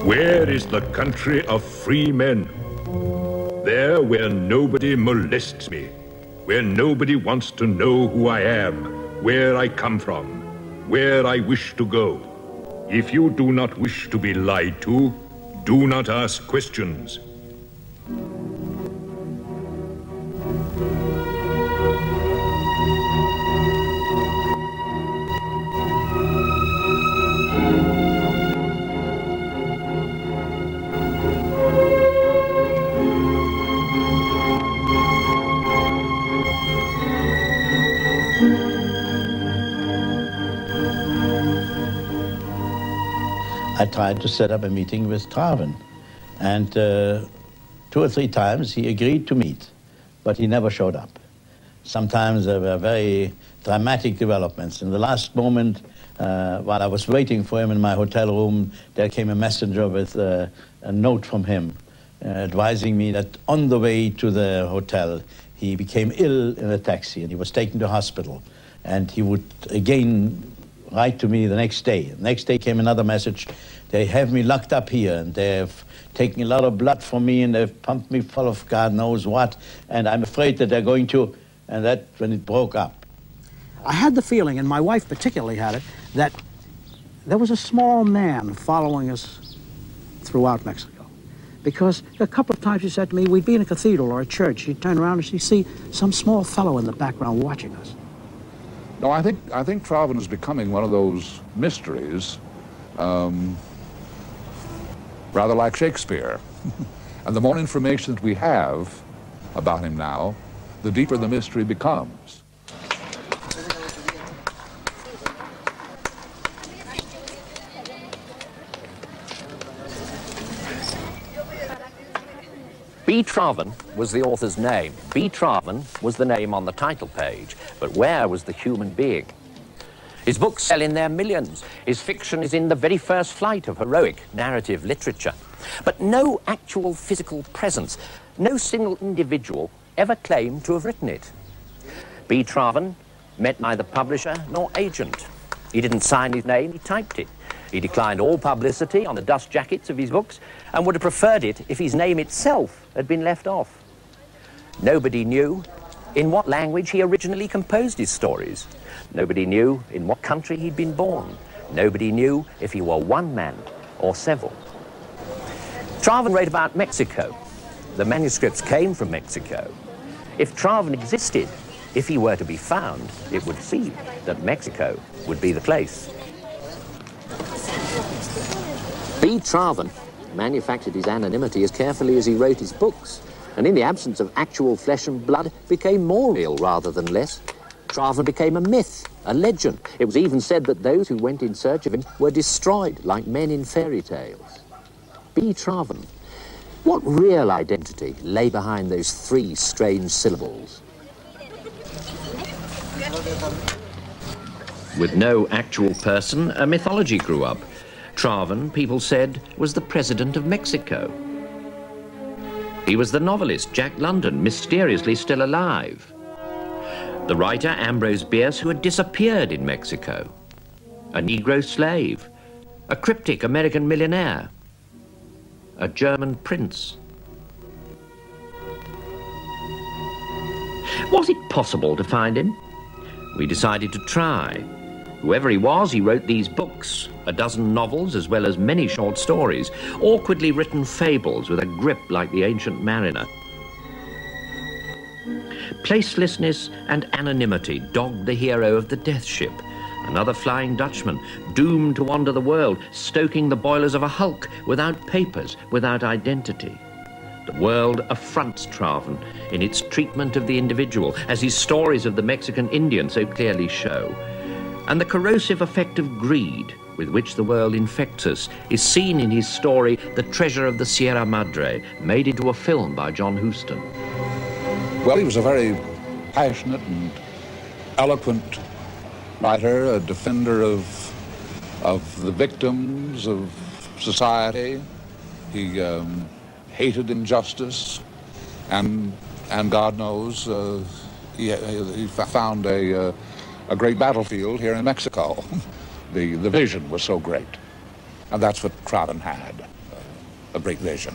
Where is the country of free men? There where nobody molests me, where nobody wants to know who I am, where I come from, where I wish to go. If you do not wish to be lied to, do not ask questions. I tried to set up a meeting with Traven, and 2 or 3 times he agreed to meet, but he never showed up. Sometimes there were very dramatic developments. In the last moment, while I was waiting for him in my hotel room, there came a messenger with a note from him advising me that on the way to the hotel, he became ill in a taxi and he was taken to hospital, and he would again write to me the next day. The next day came another message. They have me locked up here, and they have taken a lot of blood from me, and they've pumped me full of God knows what, and I'm afraid that they're going to, and that when it broke up. I had the feeling, and my wife particularly had it, that there was a small man following us throughout Mexico. Because a couple of times she said to me, we'd be in a cathedral or a church, she'd turn around and she'd see some small fellow in the background watching us. No, I think Traven is becoming one of those mysteries, rather like Shakespeare. And the more information that we have about him now, the deeper the mystery becomes. B. Traven was the author's name. B. Traven was the name on the title page, but where was the human being? His books sell in their millions. His fiction is in the very first flight of heroic narrative literature. But no actual physical presence, no single individual ever claimed to have written it. B. Traven met neither publisher nor agent. He didn't sign his name, he typed it. He declined all publicity on the dust jackets of his books and would have preferred it if his name itself had been left off. Nobody knew in what language he originally composed his stories. Nobody knew in what country he'd been born. Nobody knew if he were one man or several. Traven wrote about Mexico. The manuscripts came from Mexico. If Traven existed, if he were to be found, it would seem that Mexico would be the place. B. Traven manufactured his anonymity as carefully as he wrote his books, and in the absence of actual flesh and blood, became more real rather than less. Traven became a myth, a legend. It was even said that those who went in search of him were destroyed like men in fairy tales. B. Traven. What real identity lay behind those 3 strange syllables? With no actual person, a mythology grew up. Traven, people said, was the president of Mexico. He was the novelist Jack London, mysteriously still alive. The writer Ambrose Bierce, who had disappeared in Mexico. A Negro slave. A cryptic American millionaire. A German prince. Was it possible to find him? We decided to try. Whoever he was, he wrote these books, a dozen novels as well as many short stories, awkwardly written fables with a grip like the Ancient Mariner. Placelessness and anonymity dogged the hero of the Death Ship, another Flying Dutchman, doomed to wander the world, stoking the boilers of a hulk, without papers, without identity. The world affronts Traven in its treatment of the individual, as his stories of the Mexican Indian so clearly show. And the corrosive effect of greed with which the world infects us is seen in his story, The Treasure of the Sierra Madre, made into a film by John Huston. Well, he was a very passionate and eloquent writer, a defender of the victims of society. He hated injustice, and God knows he found a great battlefield here in Mexico. The vision was so great, and that's what Traven had. a great vision.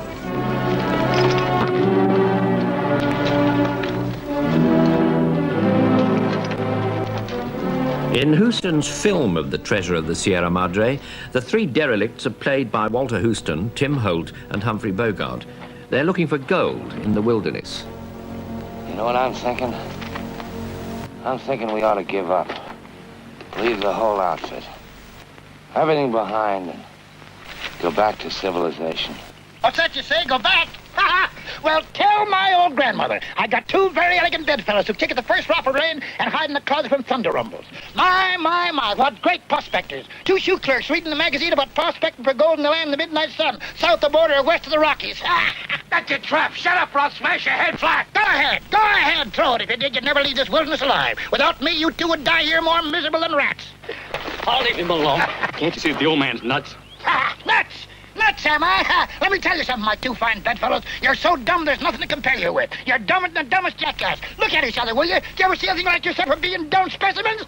In Houston's film of The Treasure of the Sierra Madre, the three derelicts are played by Walter Houston, Tim Holt, and Humphrey Bogart. They're looking for gold in the wilderness. You know what I'm thinking? I'm thinking we ought to give up. Leave the whole outfit. Everything behind and go back to civilization. What's that you say? Go back? Well, tell my old grandmother I got two very elegant bedfellows who kick at the first drop of rain and hide in the closet from thunder rumbles. My, what great prospectors. Two shoe clerks reading the magazine about prospecting for gold in the land of the midnight sun, south the border or west of the Rockies. That's your trap. Shut up or I'll smash your head flat. Go ahead, throw it. If you did, you'd never leave this wilderness alive. Without me, you two would die here more miserable than rats. I'll leave him alone. Can't you see that the old man's nuts? Nuts! Nuts, am I? Let me tell you something, my two fine bedfellows. You're so dumb there's nothing to compare you with. You're dumber than the dumbest jackass. Look at each other, will you? Do you ever see anything like yourself for being dumb specimens?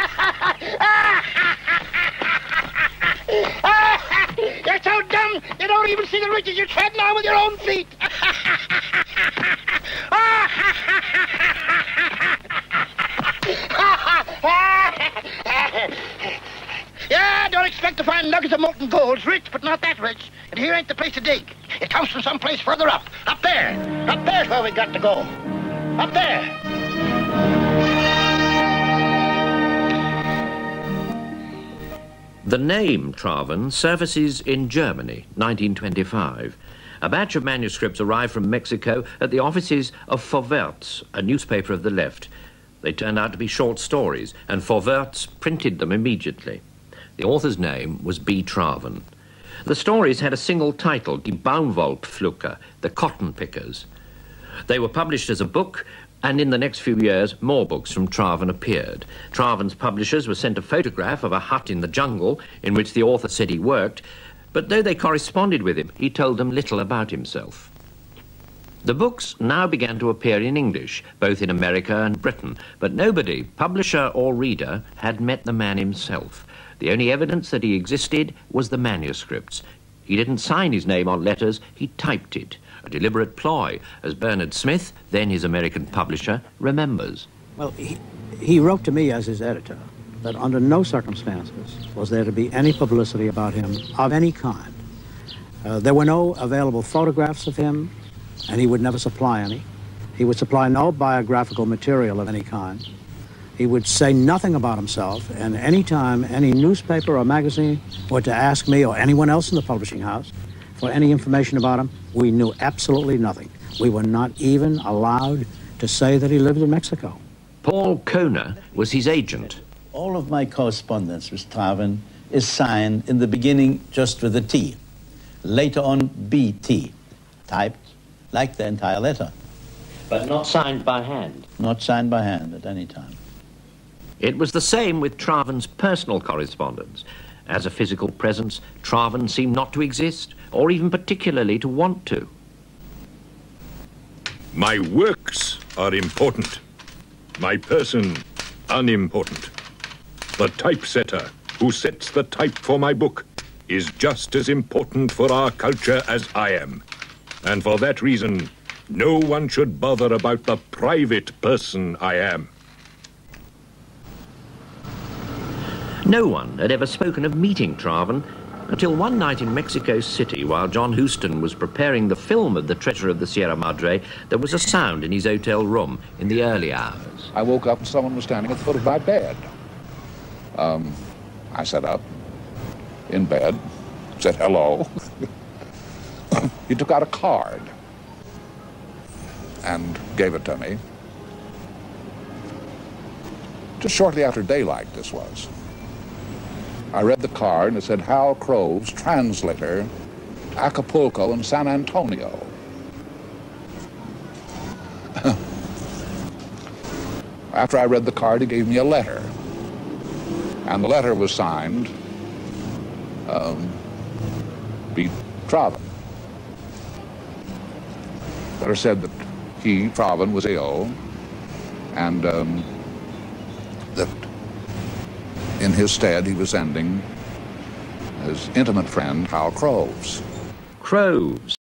You're so dumb, you don't even see the riches you're treading on with your own feet. Yeah, don't expect to find nuggets of molten gold. It's rich, but not that rich. And here ain't the place to dig. It comes from someplace further up. Up there. Up there's where we got to go. Up there. The name Traven surfaces in Germany, 1925. A batch of manuscripts arrived from Mexico at the offices of Vorwärts, a newspaper of the left. They turned out to be short stories, and Vorwärts printed them immediately. The author's name was B. Traven. The stories had a single title, Die Baumwollpflücker, the Cotton Pickers. They were published as a book, and in the next few years, more books from Traven appeared. Traven's publishers were sent a photograph of a hut in the jungle in which the author said he worked, but though they corresponded with him, he told them little about himself. The books now began to appear in English, both in America and Britain, but nobody, publisher or reader, had met the man himself. The only evidence that he existed was the manuscripts. He didn't sign his name on letters, he typed it. A deliberate ploy, as Bernard Smith, then his American publisher, remembers. Well, he wrote to me as his editor that under no circumstances was there to be any publicity about him of any kind. There were no available photographs of him, and he would never supply any. He would supply no biographical material of any kind. He would say nothing about himself, and any time any newspaper or magazine were to ask me or anyone else in the publishing house for any information about him, we knew absolutely nothing. We were not even allowed to say that he lived in Mexico. Paul Kohner was his agent. All of my correspondence with Traven is signed in the beginning just with a T, later on BT, typed like the entire letter. But not signed by hand? Not signed by hand at any time. It was the same with Traven's personal correspondence. As a physical presence, Traven seemed not to exist, or even particularly to want to. My works are important. My person, unimportant. The typesetter who sets the type for my book is just as important for our culture as I am. And for that reason, no one should bother about the private person I am. No one had ever spoken of meeting Traven until one night in Mexico City, while John Huston was preparing the film of The Treasure of the Sierra Madre, there was a sound in his hotel room in the early hours. I woke up and someone was standing at the foot of my bed. I sat up in bed, said hello. He took out a card and gave it to me. Just shortly after daylight, this was. I read the card and it said, Hal Croves, translator, Acapulco and San Antonio. After I read the card, he gave me a letter. And the letter was signed, B. Traven. The letter said that he, Traven, was ill, and that in his stead he was sending his intimate friend, Hal Croves. crows.